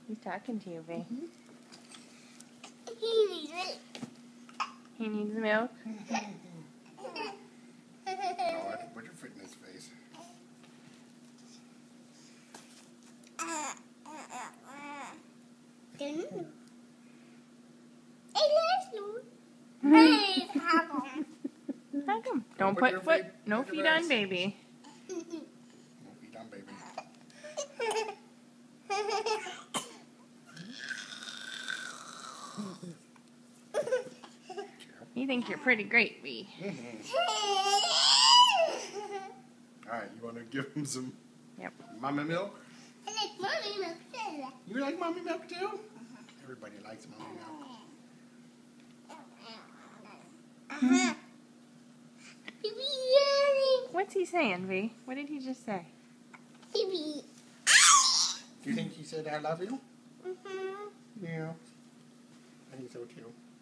He's talking to you, V. He needs it. He needs milk. Oh, put your foot in his face. Hug him. Don't put foot. No feet on baby. No feet on baby. You think you're pretty great, V. Alright, you want to give him some Mommy milk? I like mommy milk too. You like mommy milk too? Everybody likes mommy milk. What's he saying, V? What did he just say? Do you think he said I love you? Yeah. I think so too.